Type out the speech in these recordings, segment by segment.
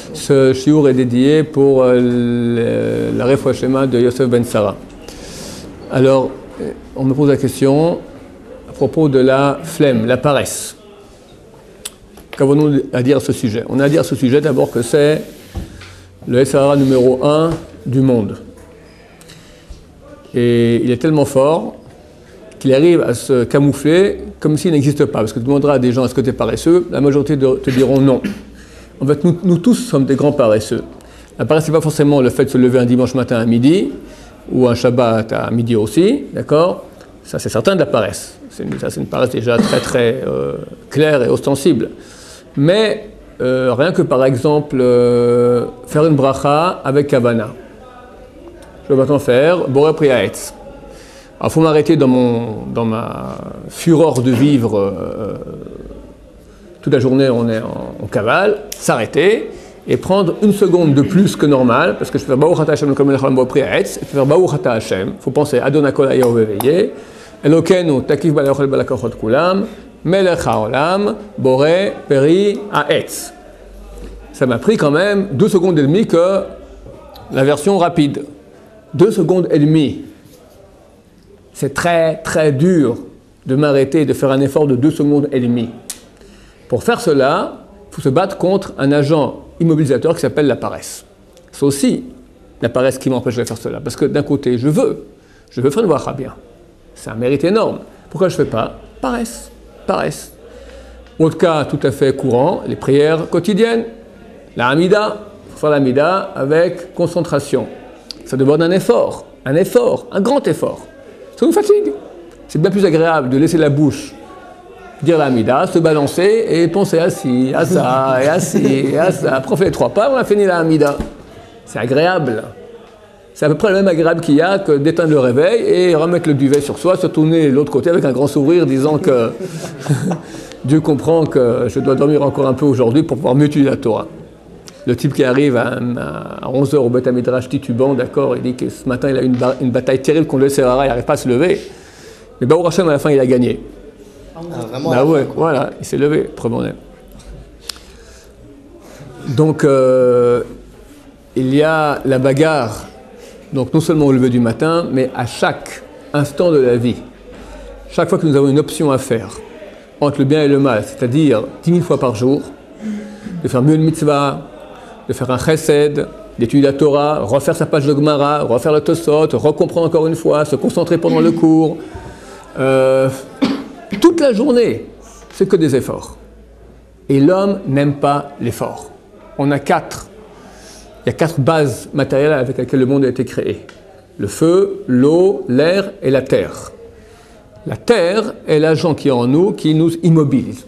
Ce shiur est dédié pour la Refoua Shema de Yosef Ben Sarah. Alors, on me pose la question à propos de la flemme, la paresse. Qu'avons-nous à dire à ce sujet? On a à dire à ce sujet d'abord que c'est le SRA numéro 1 du monde. Et il est tellement fort qu'il arrive à se camoufler comme s'il n'existe pas. Parce que tu demanderas à des gens, est-ce que tu es paresseux? La majorité te diront non. En fait, nous tous sommes des grands paresseux. La paresse, ce n'est pas forcément le fait de se lever un dimanche matin à midi, ou un Shabbat à midi aussi, d'accord? Ça, c'est certain de la paresse. C'est une paresse déjà très, très claire et ostensible. Mais rien que, par exemple, faire une bracha avec kavana. Je vais maintenant faire Boré Priaetz. Alors, il faut m'arrêter dans ma fureur de vivre. Toute la journée, on est en cavale, s'arrêter et prendre une seconde de plus que normal, parce que je fais Baruch Ata Hashem comme Elcham Boré Priaetz, et faire Baruch Ata Hashem. Il faut penser Adonai Kol Hayah Uveveye, Elokenu Takif Balachol Balakochot Kulam, Melech HaOlam, Boré Peri Haetz. Ça m'a pris quand même 2 secondes et demie que la version rapide. 2 secondes et demie. C'est très très dur de m'arrêter et de faire un effort de 2 secondes et demie. Pour faire cela, il faut se battre contre un agent immobilisateur qui s'appelle la paresse. C'est aussi la paresse qui m'empêche de faire cela. Parce que d'un côté, je veux faire une bracha bien. C'est un mérite énorme. Pourquoi je ne fais pas? Paresse. Autre cas tout à fait courant, les prières quotidiennes. La Hamida, il faut faire la Hamida avec concentration. Ça demande un effort, un grand effort. Ça nous fatigue. C'est bien plus agréable de laisser la bouche dire la Hamida, se balancer et penser à ci, à ça, et à ça. Après on fait les 3 pas, on a fini la Hamida. C'est agréable. C'est à peu près le même agréable qu'il y a que d'éteindre le réveil et remettre le duvet sur soi, se tourner de l'autre côté avec un grand sourire disant que Dieu comprend que je dois dormir encore un peu aujourd'hui pour pouvoir mieux étudier la Torah. Le type qui arrive à 11h au Beth Midrash titubant, d'accord, il dit que ce matin il a eu une bataille terrible contre le Serara, il n'arrive pas à se lever. Mais Baruch Hashem, à la fin, il a gagné. Vraiment, bah ouais, voilà, il s'est levé, preuve en est. Donc, il y a la bagarre, donc non seulement au lever du matin, mais à chaque instant de la vie. Chaque fois que nous avons une option à faire entre le bien et le mal, c'est-à-dire 10 000 fois par jour, de faire mieux une mitzvah, de faire un chesed, d'étudier la Torah, refaire sa page de Gemara, refaire le Tosot, recomprendre encore une fois, se concentrer pendant le cours. Toute la journée, c'est que des efforts. Et l'homme n'aime pas l'effort. Il y a 4 bases matérielles avec lesquelles le monde a été créé. Le feu, l'eau, l'air et la terre. La terre est l'agent qui est en nous, qui nous immobilise.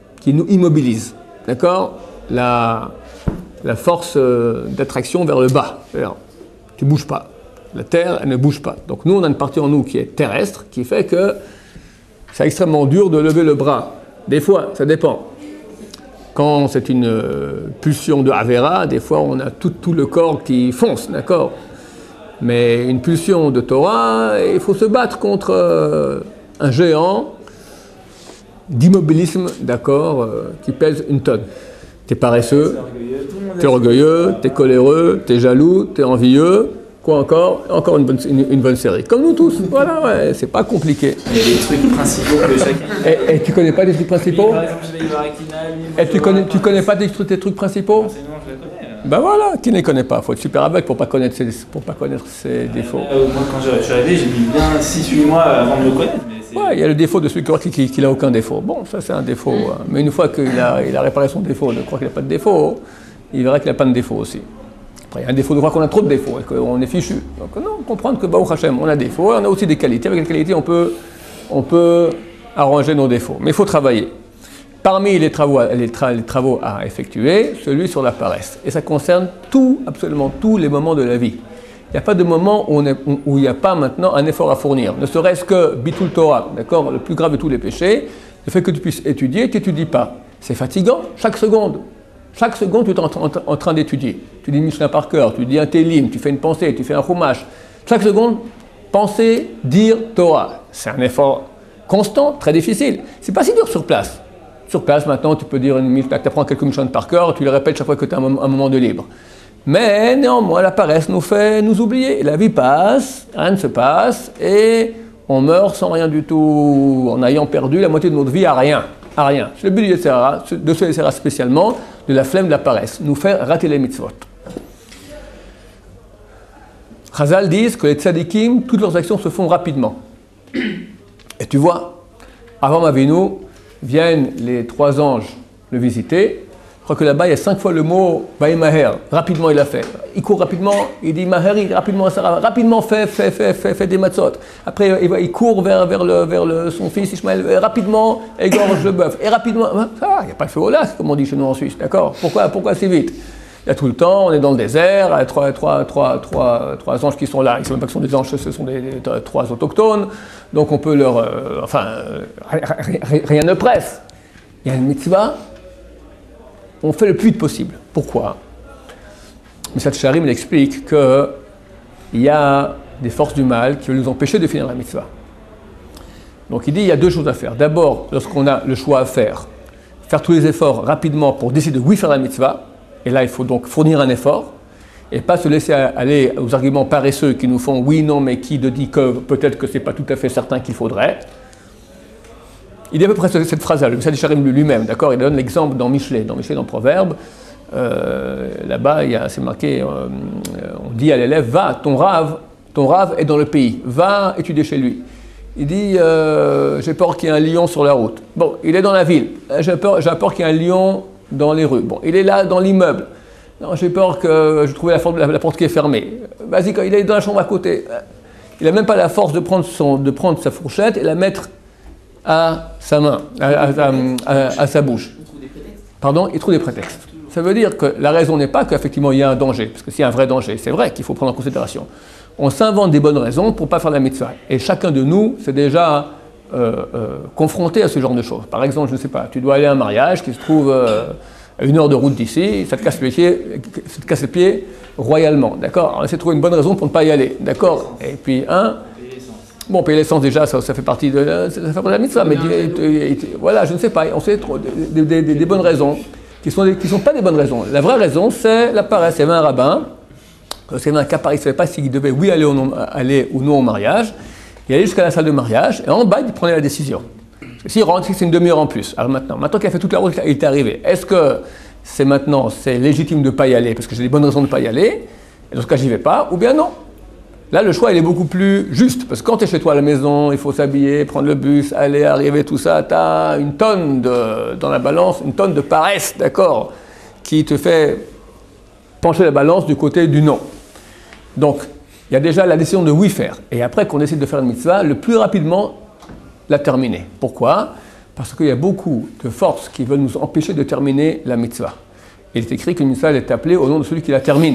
D'accord? La force d'attraction vers le bas. Tu ne bouges pas. La terre, elle ne bouge pas. Donc nous, on a une partie en nous qui est terrestre, qui fait que c'est extrêmement dur de lever le bras. Des fois, ça dépend. Quand c'est une pulsion de Avera, des fois, on a tout le corps qui fonce, d'accord? Mais une pulsion de Torah, il faut se battre contre un géant d'immobilisme, d'accord, qui pèse 1 tonne. T'es paresseux, t'es orgueilleux, t'es coléreux, t'es jaloux, t'es envieux. Quoi encore? Encore une bonne série. Comme nous tous. Voilà, ouais, c'est pas compliqué. Il y a des trucs principaux que chacun. Et tu connais pas des trucs principaux? Par exemple, je vais voir Akina, et tu connais pas des trucs principaux? C'est non, je les connais. Ben voilà, qui ne les connaît pas? Il faut être super aveugle pour pas connaître ses défauts. Moi, quand je suis arrivé, j'ai mis bien 6-8 mois avant de le connaître. Ouais, il y a le défaut de celui qui n'a aucun défaut. Bon, ça c'est un défaut. Mais une fois qu'il a réparé son défaut, de croire qu'il n'a pas de défaut, il verra qu'il n'a pas de défaut aussi. Après, il y a un défaut de croire qu'on a trop de défauts et qu'on est fichu. Donc non, comprendre que Baruch Hashem, on a des défauts, on a aussi des qualités. Avec les qualités, on peut arranger nos défauts. Mais il faut travailler. Parmi les travaux à effectuer, celui sur la paresse. Et ça concerne absolument tous les moments de la vie. Il n'y a pas de moment où il n'y a pas maintenant un effort à fournir. Ne serait-ce que Bitul Torah, d'accord, le plus grave de tous les péchés, le fait que tu puisses étudier, tu n'étudies pas. C'est fatigant, chaque seconde. Chaque seconde, tu es en train d'étudier. Tu dis Mishnah par cœur, tu dis un Télim, tu fais une pensée, tu fais un Chumash. Chaque seconde, penser, dire Torah. C'est un effort constant, très difficile. C'est pas si dur sur place. Sur place, maintenant, tu peux dire tu apprends quelques Mishnah par cœur, tu les répètes chaque fois que tu as un moment de libre. Mais néanmoins, la paresse nous fait nous oublier. La vie passe, rien ne se passe, et on meurt sans rien du tout, en ayant perdu la moitié de notre vie à rien. À rien. C'est le but de ce Yetzirah spécialement, de la flemme de la paresse, nous faire rater les mitzvot. Chazal disent que les tzadikim, toutes leurs actions se font rapidement. Et tu vois, avant Avinu, viennent les 3 anges le visiter. Je crois que là-bas, il y a 5 fois le mot « Baïmaher ». Rapidement, il a fait. Il court rapidement, il dit « Maheri », rapidement, Sarah, rapidement, fait des matzot. Après, il court vers son fils Ishmaël, rapidement, égorge le bœuf. Et rapidement, il n'y a pas de feu au lac, comme on dit chez nous en Suisse, d'accord ? Pourquoi si vite ? Il y a tout le temps, on est dans le désert, il y a trois anges qui sont là. Ils ne savent même pas que ce sont des anges, ce sont des 3 autochtones. Donc on peut rien ne presse. Il y a une mitzvah, on fait le plus vite possible. Pourquoi ? Messat Sharim explique qu'il y a des forces du mal qui veulent nous empêcher de finir la mitzvah. Donc il dit il y a 2 choses à faire. D'abord, lorsqu'on a le choix à faire tous les efforts rapidement pour décider de oui faire la mitzvah. Et là, il faut donc fournir un effort et pas se laisser aller aux arguments paresseux qui nous font oui, non, mais qui dit que peut-être que ce n'est pas tout à fait certain qu'il faudrait. Il dit à peu près cette phrase-là, le Message Sharim lui-même, d'accord ? Il donne l'exemple dans Michelet, dans Proverbe. Là-bas, c'est marqué, on dit à l'élève, va, ton rave est dans le pays, va étudier chez lui. Il dit, j'ai peur qu'il y ait un lion sur la route. Bon, il est dans la ville, j'ai peur qu'il y ait un lion dans les rues. Bon, il est là dans l'immeuble. Non, j'ai peur que je trouve la porte qui est fermée. Vas-y, il est dans la chambre à côté. Il n'a même pas la force de prendre sa fourchette et la mettre à sa main, à sa bouche. Pardon, il trouve des prétextes. Ça veut dire que la raison n'est pas qu'effectivement il y a un danger, parce que s'il y a un vrai danger, c'est vrai qu'il faut prendre en considération. On s'invente des bonnes raisons pour ne pas faire la mitzvah. Et chacun de nous s'est déjà confronté à ce genre de choses. Par exemple, je ne sais pas, tu dois aller à un mariage qui se trouve à 1 heure de route d'ici, ça te casse les pieds royalement, d'accord ? On essaie de trouver une bonne raison pour ne pas y aller, d'accord ? Et puis, payer l'essence déjà, ça fait partie de la mitzvah, mais voilà, je ne sais pas, on sait trop des bonnes raisons qui ne sont pas des bonnes raisons. La vraie raison, c'est la paresse. Il y avait un rabbin, il y avait un cas pareil, il ne savait pas s'il devait aller ou non au mariage. Il allait jusqu'à la salle de mariage et en bas, il prenait la décision. S'il rentre, c'est une demi-heure en plus. Alors maintenant qu'il a fait toute la route, il est arrivé. Est-ce que c'est légitime de ne pas y aller parce que j'ai des bonnes raisons de ne pas y aller, et dans ce cas, j'y vais pas, ou bien non? Là, le choix, il est beaucoup plus juste, parce que quand tu es chez toi à la maison, il faut s'habiller, prendre le bus, aller, arriver, tout ça, tu as une tonne dans la balance, une tonne de paresse, d'accord, qui te fait pencher la balance du côté du non. Donc, il y a déjà la décision de oui faire, et après qu'on décide de faire une mitzvah, le plus rapidement, la terminer. Pourquoi ? Parce qu'il y a beaucoup de forces qui veulent nous empêcher de terminer la mitzvah. Il est écrit qu'une mitzvah est appelée au nom de celui qui la termine.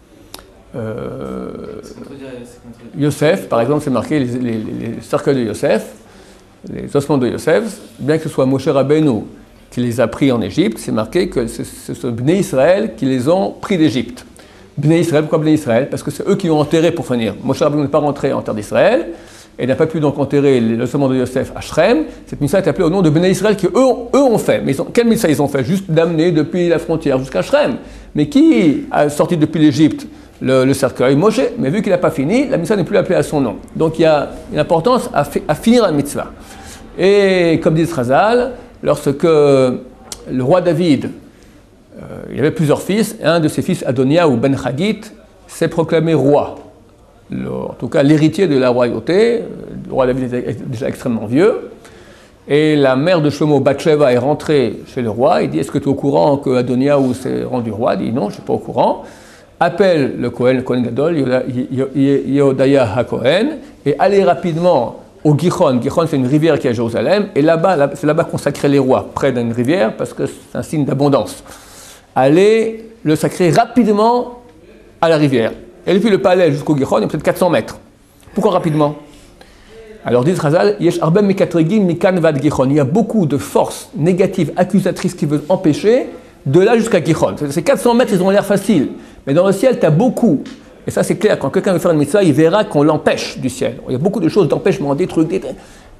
Yosef, par exemple, c'est marqué les cercueils de Yosef, les ossements de Yosef, bien que ce soit Moshe Rabbeinu qui les a pris en Égypte, c'est marqué que ce sont Bnei Israël qui les ont pris d'Égypte. Bnei Israël, pourquoi Bnei Israël ? Parce que c'est eux qui ont enterré pour finir. Moshe Rabbeinu n'est pas rentré en terre d'Israël, et n'a pas pu donc enterrer l'ossement de Yosef à Shrem. Cette mitzvah est appelée au nom de Bnei Israël que eux ont fait. Mais quelle mitzvah ils ont fait ? Juste d'amener depuis la frontière jusqu'à Shrem. Mais qui a sorti depuis l'Égypte le cercueil ? Moshe. Mais vu qu'il n'a pas fini, la mitzvah n'est plus appelée à son nom. Donc il y a une importance à finir la mitzvah. Et comme dit Chazal, lorsque le roi David, il avait plusieurs fils, et un de ses fils, Adonia ou Ben Hagit, s'est proclamé roi. En tout cas, l'héritier de la royauté. Le roi David était déjà extrêmement vieux. Et la mère de Shlomo, Bathsheba, est rentrée chez le roi. Il dit, est-ce que tu es au courant que Adoniaou s'est rendu roi ? Il dit, non, je ne suis pas au courant. Appelle le Kohen Gadol, Yehodaya HaKohen, et allez rapidement au Gihon. Gihon, c'est une rivière qui est à Jérusalem. Et là-bas, c'est là-bas qu'on sacrait les rois, près d'une rivière, parce que c'est un signe d'abondance. Allez le sacrer rapidement à la rivière. Et depuis le palais jusqu'au Gihon, il y a peut-être 400 mètres. Pourquoi rapidement ? Alors dit Chazal, il y a beaucoup de forces négatives, accusatrices qui veulent empêcher de là jusqu'à Gihon. Ces 400 mètres, ils ont l'air faciles. Mais dans le ciel, tu as beaucoup. Et ça, c'est clair. Quand quelqu'un veut faire une mitzvah, il verra qu'on l'empêche du ciel. Il y a beaucoup de choses d'empêchement, des trucs.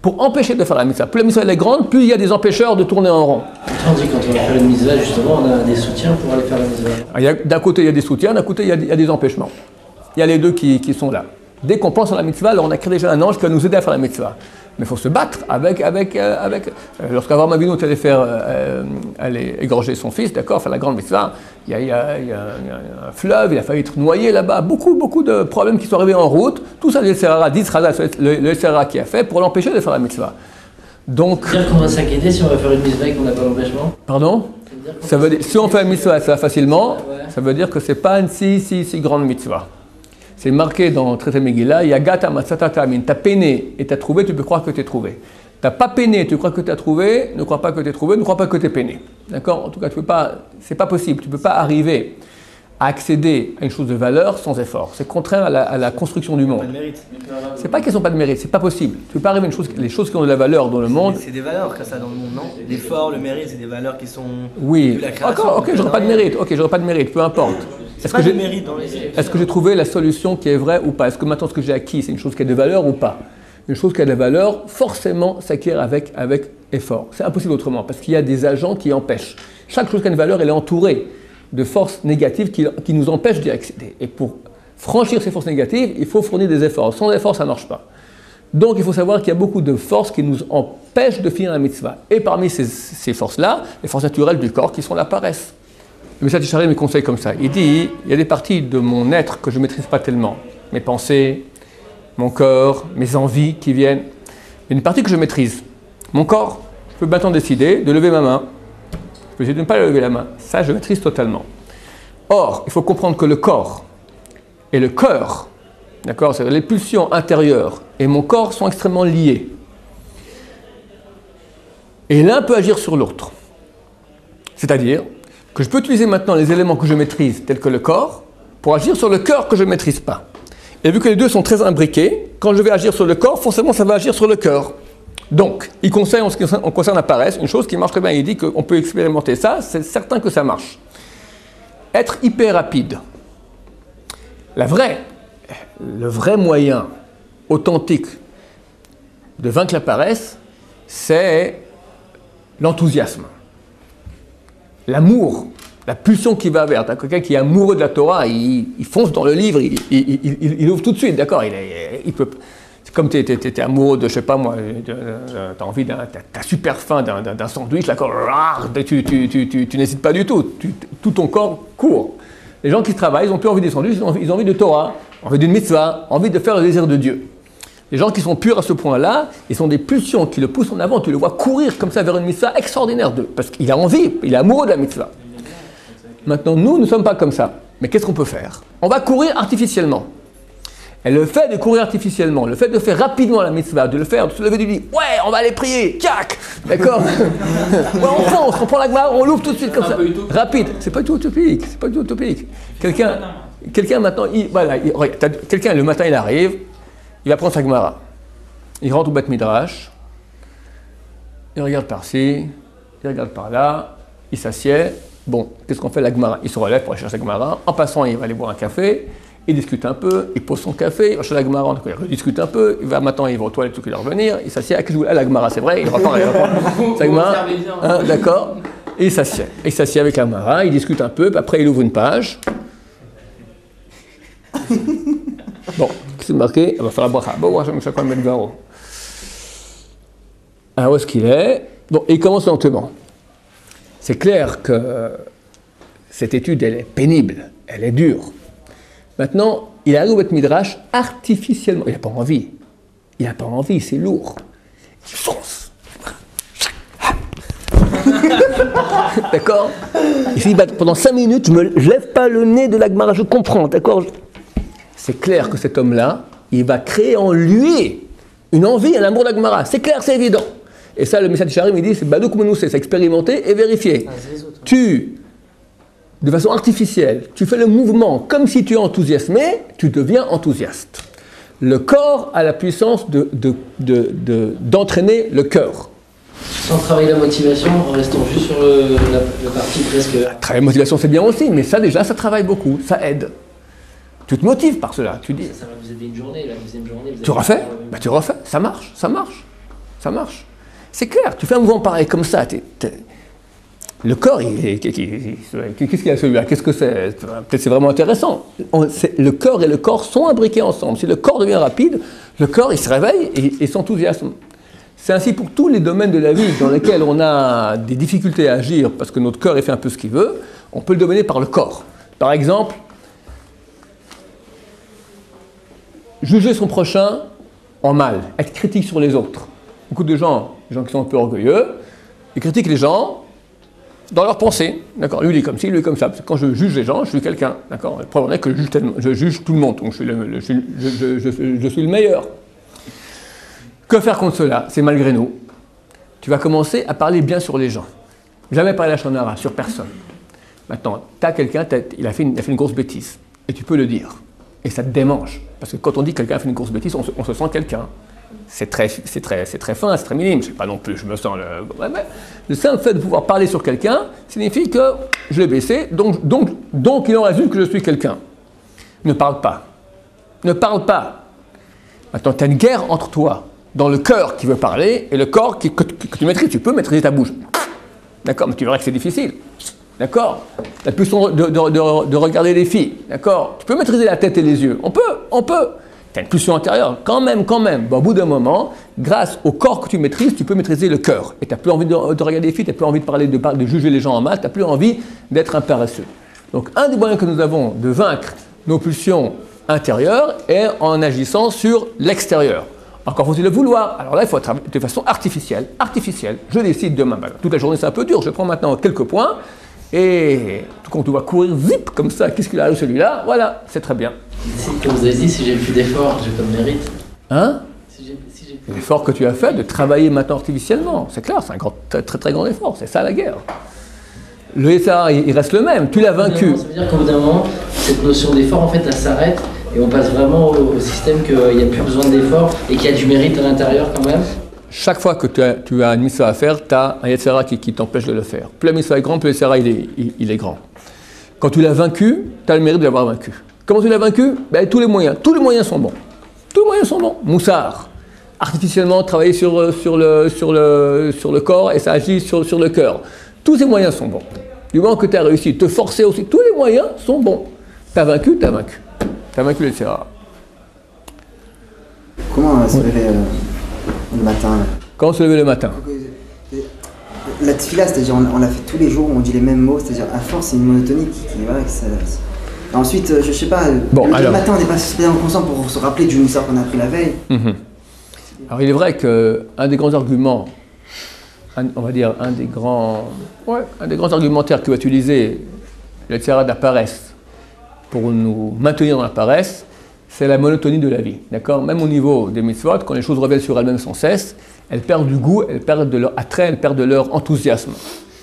pour empêcher de faire la mitzvah. Plus la mitzvah elle est grande, plus il y a des empêcheurs de tourner en rond. On dit quand on va faire une mitzvah, justement, on a des soutiens pour aller faire la mitzvah. D'un côté, il y a des soutiens, d'un côté, il y a des empêchements. Il y a les deux qui sont là. Dès qu'on pense à la mitzvah, alors on a créé déjà un ange qui va nous aider à faire la mitzvah. Mais il faut se battre avec. Lorsqu'Avraham Avinu allait égorger son fils, d'accord, faire la grande mitzvah, il y a un fleuve, il a failli être noyé là-bas, beaucoup de problèmes qui sont arrivés en route. Tout ça, le SRA qui a fait pour l'empêcher de faire la mitzvah. Donc. Ça veut dire qu'on va s'inquiéter si on va faire une mitzvah et qu'on n'a pas l'empêchement? Pardon? Ça veut dire, si on fait une mitzvah ça facilement, ça veut dire que ce n'est pas une si grande mitzvah. C'est marqué dans le traité Megillah, Yagata Matsatata Amin. Tu as peiné et tu as trouvé, tu peux croire que tu es trouvé. Tu n'as pas peiné, tu crois que tu as trouvé, ne crois pas que tu es trouvé, ne crois pas que tu es peiné. D'accord? En tout cas, c'est pas possible. Tu ne peux pas arriver à accéder à une chose de valeur sans effort. C'est contraire à la construction du monde. C'est pas qu'elles n'ont pas de mérite, c'est pas possible. Tu ne peux pas arriver à les choses qui ont de la valeur dans le monde. C'est des valeurs que ça dans le monde, non? L'effort, le mérite, c'est des valeurs qui sont. Oui. Ok, j'aurais pas de mérite. Ok, j'aurais pas de mérite, peu importe. Est-ce que j'ai trouvé la solution qui est vraie ou pas? Est-ce que maintenant ce que j'ai acquis, c'est une chose qui a de valeur ou pas? Une chose qui a de la valeur, forcément, s'acquiert avec effort. C'est impossible autrement, parce qu'il y a des agents qui empêchent. Chaque chose qui a une valeur, elle est entourée de forces négatives qui nous empêchent d'y accéder. Et pour franchir ces forces négatives, il faut fournir des efforts. Sans effort, ça ne marche pas. Donc il faut savoir qu'il y a beaucoup de forces qui nous empêchent de finir la mitzvah. Et parmi ces forces-là, les forces naturelles du corps qui sont la paresse. Le Message Charim me conseille comme ça. Il dit, il y a des parties de mon être que je ne maîtrise pas tellement. Mes pensées, mon corps, mes envies qui viennent. Il y a une partie que je maîtrise. Mon corps, je peux maintenant décider de lever ma main. Je peux décider de ne pas lever la main. Ça, je maîtrise totalement. Or, il faut comprendre que le corps et le cœur, d'accord, c'est-à-dire les pulsions intérieures et mon corps sont extrêmement liés. Et l'un peut agir sur l'autre. C'est-à-dire que je peux utiliser maintenant les éléments que je maîtrise, tels que le corps, pour agir sur le cœur que je ne maîtrise pas. Et vu que les deux sont très imbriqués, quand je vais agir sur le corps, forcément ça va agir sur le cœur. Donc, il conseille, en ce qui concerne la paresse, une chose qui marche très bien, il dit qu'on peut expérimenter ça, c'est certain que ça marche. Être hyper rapide. Le vrai moyen authentique de vaincre la paresse, c'est l'enthousiasme. L'amour, la pulsion qui va vers. Quelqu'un qui est amoureux de la Torah, il fonce dans le livre, il ouvre tout de suite, d'accord, il peut. C'est comme tu es amoureux de, je sais pas moi, tu as envie t'as super faim d'un sandwich, là, tu n'hésites pas du tout, tout ton corps court. Les gens qui travaillent, ils n'ont plus envie des sandwichs, ils ont envie de Torah, envie d'une mitzvah, envie de faire le désir de Dieu. Les gens qui sont purs à ce point-là, ils sont des pulsions qui le poussent en avant, tu le vois courir comme ça vers une mitzvah extraordinaire d'eux, parce qu'il a envie, il est amoureux de la mitzvah. Maintenant, nous ne sommes pas comme ça. Mais qu'est-ce qu'on peut faire? On va courir artificiellement. Et le fait de courir artificiellement, le fait de faire rapidement la mitzvah, de le faire, de se lever du lit, ouais, on va aller prier, tchac, d'accord? Ouais, on fonce, on prend la gmara, on l'ouvre tout de suite comme ça. Rapide, c'est pas du tout utopique, c'est pas du tout utopique. Quelqu'un maintenant, regarde, quelqu'un le matin il arrive, il va prendre sa gmara, il rentre au Beth Midrash, il regarde par-ci, il regarde par-là, il s'assied. Bon, qu'est-ce qu'on fait la gmara? Il se relève pour aller chercher la gmara. En passant, il va aller boire un café. Il discute un peu, il pose son café, il va chercher la gmara, il rediscute un peu. Maintenant, il va aux toilettes, il va revenir. Il s'assied. À la gmara, c'est vrai. Il reprend sa gmara. Hein, d'accord. Et il s'assied. Il s'assied avec la gmara. Il discute un peu. Puis après, il ouvre une page. Bon, c'est marqué. Il va faire la bracha. Bon, je me suis quand même garo. Alors, où est-ce qu'il est? Bon, et il commence lentement. C'est clair que cette étude, elle est pénible, elle est dure. Maintenant, il arrive au Beth Midrash artificiellement. Il n'a pas envie. Il n'a pas envie, c'est lourd. Il fonce. D'accord? Il dit, pendant 5 minutes, je ne lève pas le nez de la Gemara, je comprends, d'accord? C'est clair que cet homme-là, il va créer en lui une envie, un amour de la Gemara. C'est clair, c'est évident. Et ça, le Message Charim, il dit, c'est Badouk Menousé, c'est expérimenter et vérifier. De façon artificielle, tu fais le mouvement comme si tu es enthousiasmé, tu deviens enthousiaste. Le corps a la puissance d'entraîner le cœur. Sans travailler la motivation, en restant juste sur la partie presque... Travailler la motivation, c'est bien aussi, mais ça déjà, ça travaille beaucoup, ça aide. Tu te motives par cela, tu dis... Ça va vous aider une journée, la deuxième journée... Tu refais? Bah, tu refais, ça marche, ça marche. Ça marche. C'est clair, tu fais un mouvement pareil comme ça, le corps, qu'est-ce qu'il y a celui-là? Qu'est-ce que c'est? Peut-être c'est vraiment intéressant. Le corps et le corps sont imbriqués ensemble. Si le corps devient rapide, le corps il se réveille et s'enthousiasme. C'est ainsi pour tous les domaines de la vie dans lesquels on a des difficultés à agir parce que notre corps il fait un peu ce qu'il veut, on peut le dominer par le corps. Par exemple, juger son prochain en mal, être critique sur les autres. Beaucoup de gens qui sont un peu orgueilleux, ils critiquent les gens dans leurs pensées. D'accord, lui il est comme ci, lui il est comme ça. Parce que quand je juge les gens, je suis quelqu'un. D'accord, le problème est que je juge tout le monde, donc je suis le meilleur. Que faire contre cela? C'est malgré nous. Tu vas commencer à parler bien sur les gens. Jamais parler la chanara sur personne. Maintenant, tu as quelqu'un, il a fait une grosse bêtise. Et tu peux le dire. Et ça te démange. Parce que quand on dit que quelqu'un a fait une grosse bêtise, on se sent quelqu'un. C'est très fin, c'est très minime. Je ne sais pas non plus, je me sens le simple fait de pouvoir parler sur quelqu'un signifie que je l'ai baissé, donc il en résulte que je suis quelqu'un. Ne parle pas. Ne parle pas. Maintenant, tu as une guerre entre toi, dans le cœur qui veut parler et le corps que tu maîtrises. Tu peux maîtriser ta bouche. D'accord, mais tu verras que c'est difficile. D'accord, la pulsion de regarder les filles. D'accord, tu peux maîtriser la tête et les yeux. On peut. Tu as une pulsion intérieure, quand même. Bon, au bout d'un moment, grâce au corps que tu maîtrises, tu peux maîtriser le cœur. Et tu n'as plus envie de regarder les filles, tu n'as plus envie de juger les gens en mal, tu n'as plus envie d'être un paresseux. Donc, un des moyens que nous avons de vaincre nos pulsions intérieures est en agissant sur l'extérieur. Encore faut-il le vouloir. Alors là, il faut travailler de façon artificielle. Je décide demain. Toute la journée, c'est un peu dur. Je prends maintenant quelques points. Et quand tu vas courir, zip, comme ça, qu'est-ce qu'il a celui-là? Voilà, c'est très bien. Comme vous avez dit, si j'ai plus d'efforts, j'ai pas de mérite. Hein? L'effort que tu as fait de travailler maintenant artificiellement, c'est clair, c'est un très grand effort, c'est ça la guerre. Le SA, il reste le même, tu l'as vaincu. Ça veut dire qu'au bout d'un moment, cette notion d'effort, en fait, elle s'arrête et on passe vraiment au système qu'il n'y a plus besoin d'effort et qu'il y a du mérite à l'intérieur quand même. Chaque fois que tu as une mission à faire, tu as un Yetzera qui t'empêche de le faire. Plus la mission est grande, plus le Yetzera il est grand. Quand tu l'as vaincu, tu as le mérite de l'avoir vaincu. Comment tu l'as vaincu? Tous les moyens sont bons. Tous les moyens sont bons. Moussard, artificiellement travailler sur le corps et ça agit sur le cœur. Tous ces moyens sont bons. Du moment que tu as réussi, te forcer aussi, tous les moyens sont bons. Tu as vaincu. Tu as vaincu le Yetzera. Comment se lever le matin? Comment se lever le matin? La tefila, c'est-à-dire on l'a fait tous les jours, on dit les mêmes mots, c'est-à-dire à force c'est une monotonie voilà, Et ensuite, je sais pas, le matin on n'est pas suffisamment conscient pour se rappeler du moussard qu'on a pris la veille. Alors il est vrai qu'un des grands arguments, on va dire un des grands argumentaires qui va utiliser le tzara de la paresse pour nous maintenir dans la paresse, c'est la monotonie de la vie, d'accord? Même au niveau des mitzvot, quand les choses reviennent sur elles-mêmes sans cesse, elles perdent du goût, elles perdent de leur attrait, elles perdent de leur enthousiasme.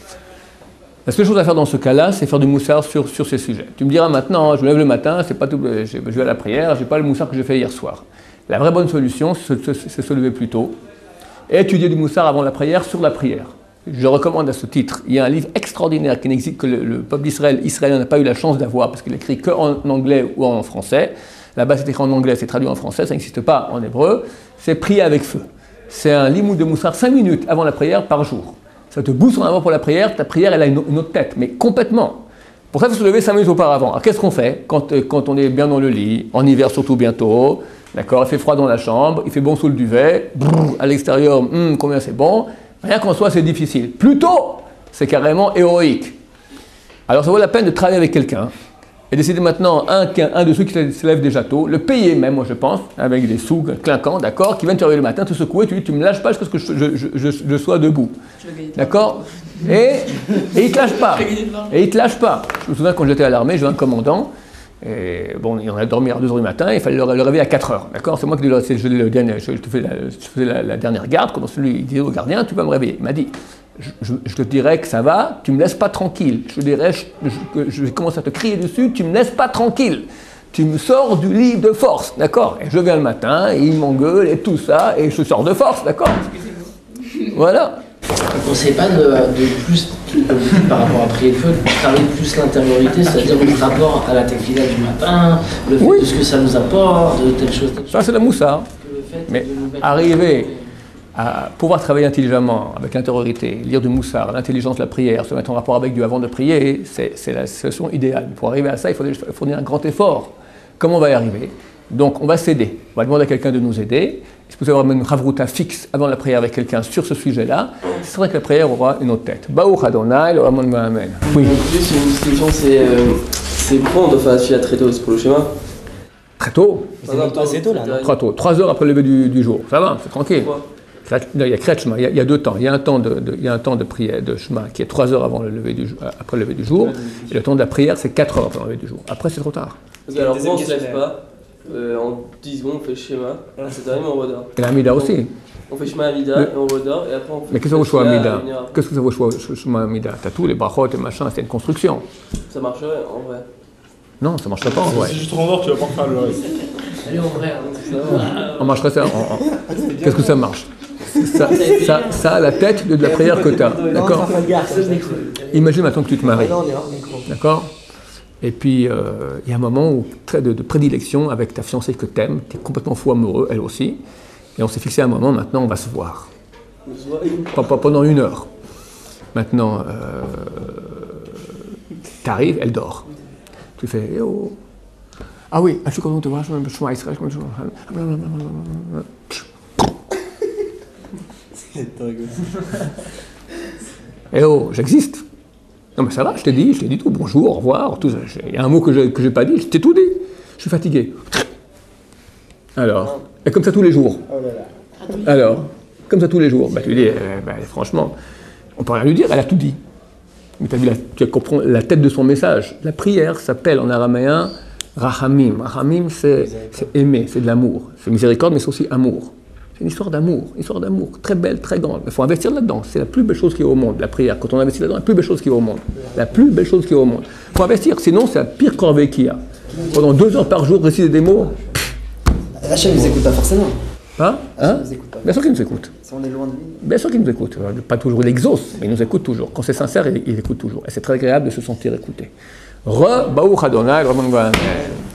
La seule chose à faire dans ce cas-là, c'est faire du moussard sur ces sujets. Tu me diras maintenant, je me lève le matin, c'est pas tout, je vais à la prière, j'ai pas le moussard que j'ai fait hier soir. La vraie bonne solution, c'est se lever plus tôt et étudier du moussard avant la prière sur la prière. Je recommande à ce titre, il y a un livre extraordinaire qui n'existe que le peuple d'Israël, n'a pas eu la chance d'avoir parce qu'il écrit qu'en anglais ou en français. Là-bas, c'est écrit en anglais, c'est traduit en français, ça n'existe pas en hébreu. C'est Prier avec feu. C'est un limoud de moussard 5 minutes avant la prière par jour. Ça te booste en avant pour la prière, ta prière, elle a une autre tête, mais complètement. Pour ça, il faut se lever 5 minutes auparavant. Alors, qu'est-ce qu'on fait quand on est bien dans le lit, en hiver surtout bientôt, d'accord, il fait froid dans la chambre, il fait bon sous le duvet, à l'extérieur, combien c'est bon. Rien qu'en soi, c'est difficile. Plutôt, c'est carrément héroïque. Alors, ça vaut la peine de travailler avec quelqu'un. Et décider maintenant, un de ceux qui se lève déjà tôt, le payer même, moi je pense, avec des sous clinquants, d'accord, qui vient te réveiller le matin, te secouer, tu dis, tu me lâches pas jusqu'à ce que je sois debout. D'accord? Et il te lâche pas. Et il te lâche pas. Je me souviens quand j'étais à l'armée, j'avais un commandant, et bon, il en a dormi à 2h du matin, il fallait le réveiller à 4h, d'accord? C'est moi qui je faisais la dernière garde, quand celui il disait au gardien, tu vas me réveiller. Il m'a dit, je te dirais que ça va, tu me laisses pas tranquille. Je te dirais que je vais commencer à te crier dessus, tu me laisses pas tranquille. Tu me sors du lit de force, d'accord? Et je viens le matin, et il m'engueule et tout ça, et je sors de force, d'accord? Voilà. On ne sait pas de plus, par rapport à prier le feu, de parler plus l'intériorité, c'est-à-dire notre rapport à la tefila du matin, le fait de ce que ça nous apporte, de telle chose. Ça, c'est le moussard. Mais arriver à pouvoir travailler intelligemment, avec l'intériorité, lire du moussard, l'intelligence de la prière, se mettre en rapport avec Dieu avant de prier, c'est la situation idéale. Pour arriver à ça, il faut fournir un grand effort. Comment on va y arriver? Donc on va s'aider, on va demander à quelqu'un de nous aider. Si vous avez une chavruta fixe avant la prière avec quelqu'un sur ce sujet-là, c'est vrai que la prière aura une autre tête. Baruch Adonai, le Ramon Amen. Oui. Juste une petite question, c'est pourquoi on doit faire la fila très tôt? C'est pour le schéma? Très tôt. Pas assez tôt là, non? Très tôt. 3 heures après le lever du jour. Ça va, c'est tranquille. Il y a Kriyat Shema, il y a 2 temps. Il y a un temps de prière, de Shema, qui est 3 heures avant après le lever du jour. Et le temps de la prière, c'est 4 heures après le lever du jour. Après, c'est trop tard. Alors, pourquoi on ne se lève pas? En 10 secondes, on fait le schéma, c'est arrivé, on redort. Et l'Amida aussi. On fait schéma Amida, et on redort, et après on fait. Mais qu'est-ce que ça vaut choix Amida? Qu'est-ce que ça vaut choix Shema Amida? T'as tous les brachot et machin, c'est une construction. Ça marcherait en vrai? Non, ça ne marcherait pas en vrai. Si juste on dort, tu vas pas faire le reste. Allez, en vrai. On marcherait ça. Qu'est-ce que ça marche? Ça a la tête de la prière que tu as. D'accord? Imagine maintenant que tu te maries. D'accord? Et puis, il y a un moment où, de prédilection avec ta fiancée que tu aimes, tu es complètement fou amoureux, elle aussi. Et on s'est fixé un moment, maintenant on va se voir. Pas pendant 1 heure. Maintenant, tu arrives, elle dort. Tu fais, eh oh. Ah oui, je suis content de te voir, je suis Israël, eh oh, j'existe. Non mais ça va, je t'ai dit tout, bonjour, au revoir, tout ça. Il y a un mot que j'ai pas dit, je t'ai tout dit. Je suis fatigué. Alors, et comme ça tous les jours. Alors, comme ça tous les jours. Bah, tu dis, franchement, on peut rien lui dire, elle a tout dit. Mais tu comprends la tête de son message. La prière s'appelle en araméen Rahamim. Rahamim, c'est aimer, c'est de l'amour. C'est miséricorde, mais c'est aussi amour. C'est une histoire d'amour, très belle, très grande. Il faut investir là-dedans. C'est la plus belle chose qui est au monde, la prière. Quand on investit là-dedans, la plus belle chose qui est au monde. La plus belle chose qui est au monde. Il faut investir, sinon c'est la pire corvée qu'il y a. Pendant 2 heures par jour, réciter des mots. Hachem ne nous écoute pas forcément. Hein? Bien sûr qu'il nous écoute. Si on est loin de lui. Bien sûr qu'il nous écoute. Pas toujours il exauce, mais il nous écoute toujours. Quand c'est sincère, il écoute toujours. Et c'est très agréable de se sentir écouté. Baruch Adonai,